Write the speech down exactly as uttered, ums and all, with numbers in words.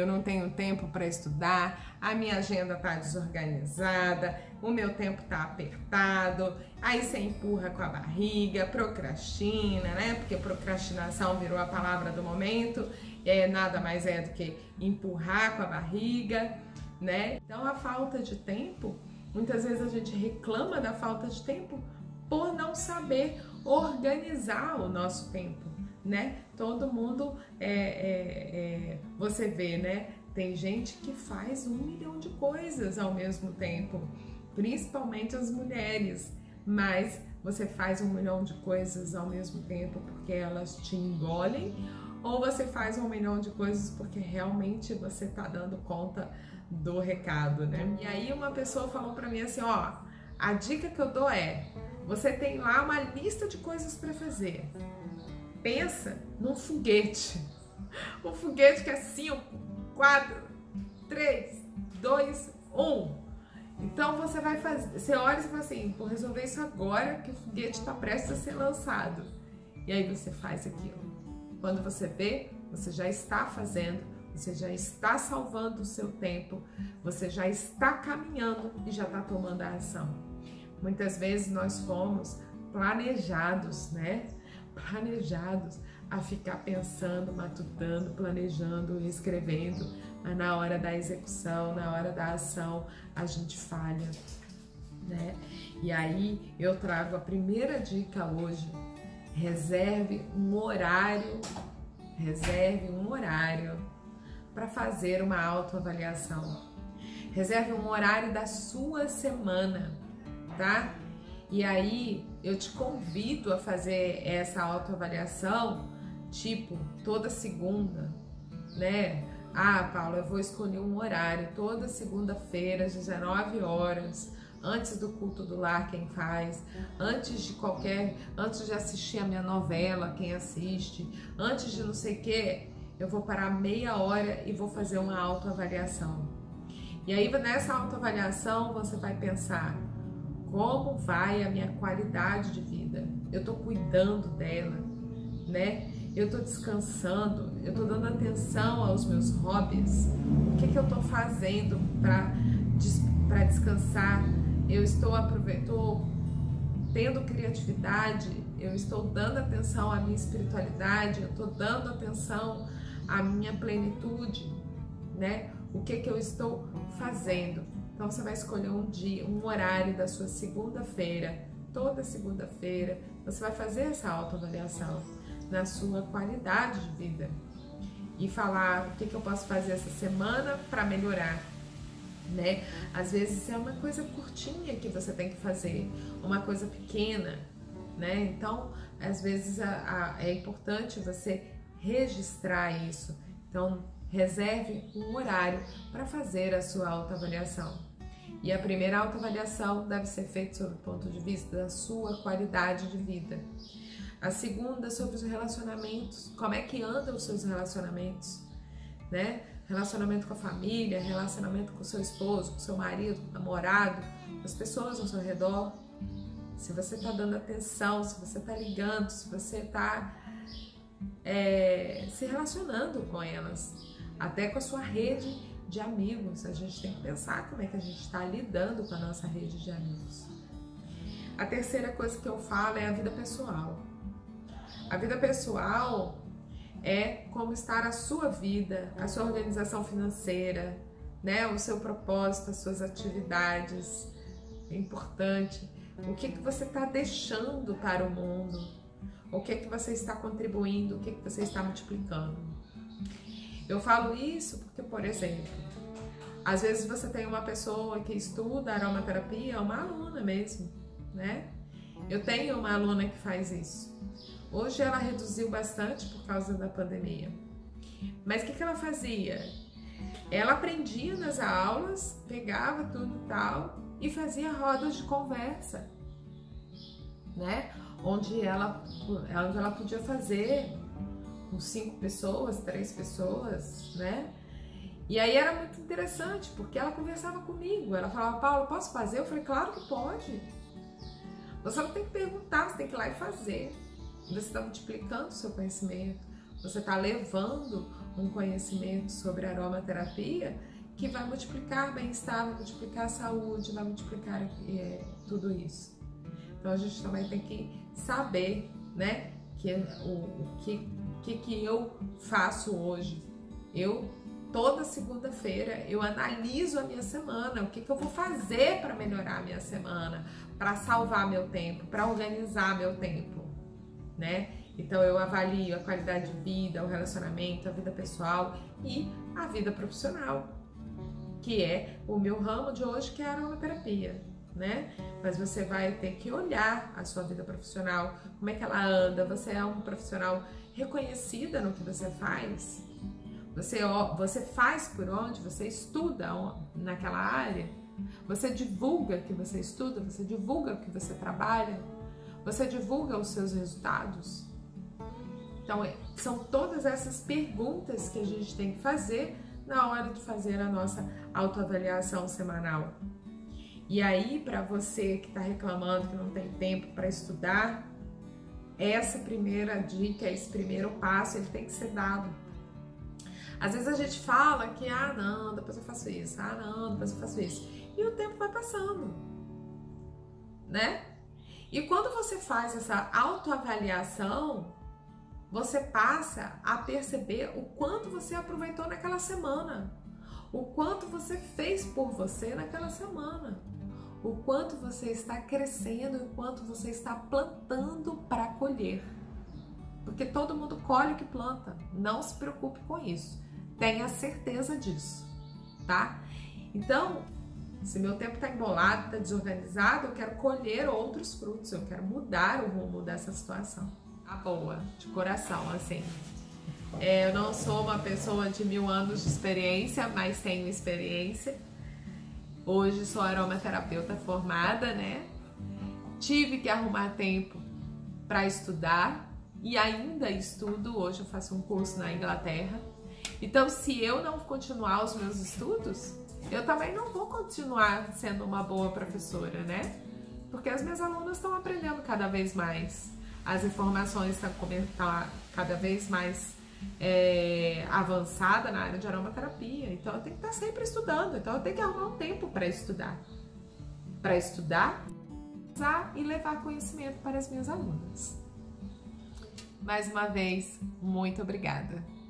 eu não tenho tempo para estudar, a minha agenda tá desorganizada, o meu tempo tá apertado, aí você empurra com a barriga, procrastina, né? Porque procrastinação virou a palavra do momento, é, nada mais é do que empurrar com a barriga, né? Então a falta de tempo, muitas vezes a gente reclama da falta de tempo por não saber organizar o nosso tempo, né? Todo mundo, é, é, é, você vê, né? Tem gente que faz um milhão de coisas ao mesmo tempo, principalmente as mulheres, mas você faz um milhão de coisas ao mesmo tempo porque elas te engolem, ou você faz um milhão de coisas porque realmente você tá dando conta do recado, né? E aí uma pessoa falou pra mim assim, ó, a dica que eu dou é, você tem lá uma lista de coisas para fazer. Pensa num foguete. Um foguete que é cinco, quatro, três, dois, um. Então você vai fazer, você olha e fala assim, vou resolver isso agora que o foguete está prestes a ser lançado. E aí você faz aquilo. Quando você vê, você já está fazendo, você já está salvando o seu tempo, você já está caminhando e já está tomando a ação. Muitas vezes nós fomos planejados, né? Planejados a ficar pensando, matutando, planejando, escrevendo, mas na hora da execução, na hora da ação, a gente falha, né? E aí eu trago a primeira dica hoje, reserve um horário, reserve um horário para fazer uma autoavaliação. Reserve um horário da sua semana, tá? E aí eu te convido a fazer essa autoavaliação, tipo, toda segunda, né? Ah, Paula, eu vou escolher um horário toda segunda-feira às dezenove horas, antes do culto do lar, quem faz, antes de qualquer, antes de assistir a minha novela, quem assiste, antes de não sei o que, eu vou parar meia hora e vou fazer uma autoavaliação. E aí nessa autoavaliação você vai pensar, como vai a minha qualidade de vida? Eu tô cuidando dela, né? Eu tô descansando, eu tô dando atenção aos meus hobbies. O que que eu tô fazendo para para descansar? Eu estou aproveitando, tendo criatividade, eu estou dando atenção à minha espiritualidade, eu estou dando atenção à minha plenitude, né? O que que eu estou fazendo? Então você vai escolher um dia, um horário da sua segunda-feira, toda segunda-feira, você vai fazer essa autoavaliação na sua qualidade de vida e falar o que que eu posso fazer essa semana para melhorar, né? Às vezes é uma coisa curtinha que você tem que fazer, uma coisa pequena, né? Então, às vezes a, a, é importante você registrar isso. Então, reserve um horário para fazer a sua autoavaliação. E a primeira autoavaliação deve ser feita sob o ponto de vista da sua qualidade de vida. A segunda sobre os relacionamentos, como é que andam os seus relacionamentos, né? Relacionamento com a família, relacionamento com o seu esposo, com o seu marido, com o namorado, com as pessoas ao seu redor. Se você está dando atenção, se você está ligando, se você está é, se relacionando com elas, até com a sua rede de amigos. A gente tem que pensar como é que a gente está lidando com a nossa rede de amigos. A terceira coisa que eu falo é a vida pessoal. A vida pessoal é como está a sua vida, a sua organização financeira, né? O seu propósito, as suas atividades. É importante. O que, que você está deixando para o mundo? O que, que você está contribuindo? O que, que você está multiplicando? Eu falo isso porque, por exemplo, às vezes você tem uma pessoa que estuda aromaterapia, uma aluna mesmo, né? Eu tenho uma aluna que faz isso. Hoje ela reduziu bastante por causa da pandemia. Mas o que, que ela fazia? Ela aprendia nas aulas, pegava tudo e tal e fazia rodas de conversa, né? Onde ela, onde ela podia fazer com cinco pessoas, três pessoas, né? E aí era muito interessante, porque ela conversava comigo. Ela falava, Paula, posso fazer? Eu falei, claro que pode. Você não tem que perguntar, você tem que ir lá e fazer. Você está multiplicando o seu conhecimento, você está levando um conhecimento sobre aromaterapia que vai multiplicar bem-estar, vai multiplicar saúde, vai multiplicar é, tudo isso. Então a gente também tem que saber, né, que o, o que, que que eu faço hoje. Eu toda segunda-feira eu analiso a minha semana, o que que eu vou fazer para melhorar a minha semana, para salvar meu tempo, para organizar meu tempo, né? Então eu avalio a qualidade de vida, o relacionamento, a vida pessoal e a vida profissional, que é o meu ramo de hoje, que é a aromaterapia, né? Mas você vai ter que olhar a sua vida profissional, como é que ela anda, você é um profissional reconhecida no que você faz? Você, você faz por onde? Você estuda naquela área? Você divulga que você estuda? Você divulga que você trabalha? Você divulga os seus resultados? Então, são todas essas perguntas que a gente tem que fazer na hora de fazer a nossa autoavaliação semanal. E aí, para você que está reclamando que não tem tempo para estudar, essa primeira dica, esse primeiro passo, ele tem que ser dado. Às vezes a gente fala que, ah, não, depois eu faço isso, ah, não, depois eu faço isso. E o tempo vai passando, né? E quando você faz essa autoavaliação, você passa a perceber o quanto você aproveitou naquela semana, o quanto você fez por você naquela semana, o quanto você está crescendo e o quanto você está plantando para colher. Porque todo mundo colhe o que planta, não se preocupe com isso, tenha certeza disso, tá? Então, se meu tempo está embolado, está desorganizado, eu quero colher outros frutos, eu quero mudar o rumo dessa situação. A boa, de coração, assim. É, eu não sou uma pessoa de mil anos de experiência, mas tenho experiência. Hoje sou aromaterapeuta formada, né? Tive que arrumar tempo para estudar e ainda estudo. Hoje eu faço um curso na Inglaterra. Então, se eu não continuar os meus estudos, eu também não vou continuar sendo uma boa professora, né? Porque as minhas alunas estão aprendendo cada vez mais. As informações estão cada vez mais é, avançada na área de aromaterapia. Então, eu tenho que estar sempre estudando. Então, eu tenho que arrumar um tempo para estudar. Para estudar, usar e levar conhecimento para as minhas alunas. Mais uma vez, muito obrigada.